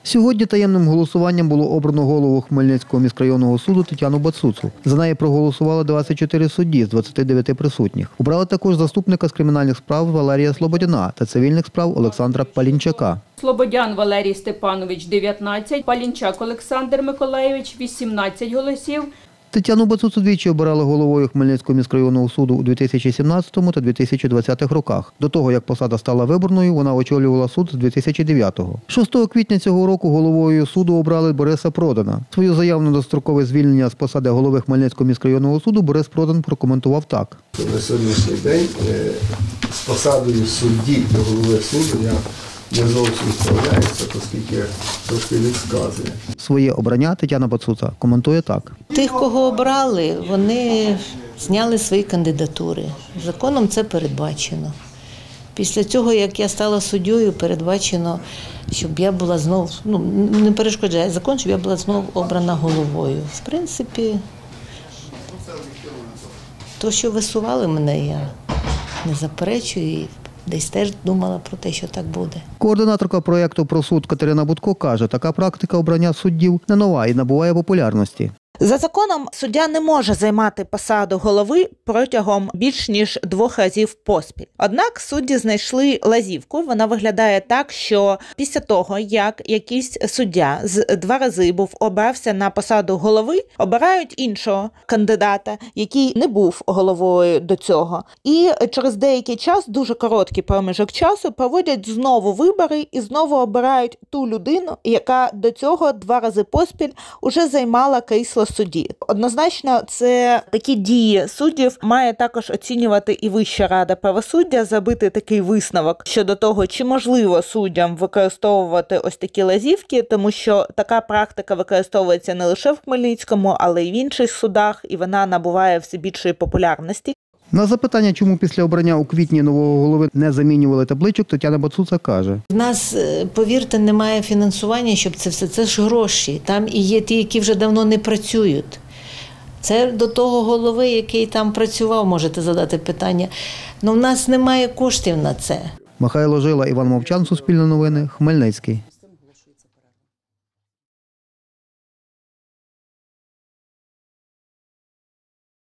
Сьогодні таємним голосуванням було обрано голову Хмельницького міськрайонного суду Тетяну Бацуцу. За неї проголосували 24 судді з 29 присутніх. Обрали також заступника з кримінальних справ Валерія Слободяна та цивільних справ Олександра Палінчака. Слободян Валерій Степанович – 19, Палінчак Олександр Миколайович – 18 голосів. Тетяну Бацуцу двічі обирали головою Хмельницького міськрайонного суду у 2017 та 2020 роках. До того, як посада стала виборною, вона очолювала суд з 2009-го. 6 квітня цього року головою суду обрали Бориса Продана. Свою заяву на дострокове звільнення з посади голови Хмельницького міськрайонного суду Борис Продан прокоментував так. На сьогоднішній день з посадою судді до голови суду я не зовсім справляюся, оскільки трошки відказує. Своє обрання Тетяна Бацуца коментує так. Тих, кого обрали, вони зняли свої кандидатури. Законом це передбачено. Після цього, як я стала суддею, передбачено, щоб я була знову, не перешкоджає закон, щоб я була знову обрана головою. В принципі, то, що висували мене, я не заперечую і десь теж думала про те, що так буде. Координаторка проєкту про суд Катерина Будко каже, така практика обрання суддів не нова і набуває популярності. За законом суддя не може займати посаду голови протягом більш ніж 2 разів поспіль. Однак судді знайшли лазівку. Вона виглядає так, що після того, як якийсь суддя з 2 рази був обрався на посаду голови, обирають іншого кандидата, який не був головою до цього. І через деякий час, дуже короткий проміжок часу, проводять знову вибори і знову обирають ту людину, яка до цього 2 рази поспіль уже займала крісло судді. Однозначно, це такі дії суддів має також оцінювати і Вища рада правосуддя, зробити такий висновок щодо того, чи можливо суддям використовувати ось такі лазівки, тому що така практика використовується не лише в Хмельницькому, але й в інших судах, і вона набуває все більшої популярності. На запитання, чому після обрання у квітні нового голови не замінювали табличок, Тетяна Бацуца каже. В нас, повірте, немає фінансування, щоб це все. Це ж гроші. Там і є ті, які вже давно не працюють. Це до того голови, який там працював, можете задати питання. В нас немає коштів на це. Михайло Жила, Іван Мовчан, Суспільне новини, Хмельницький.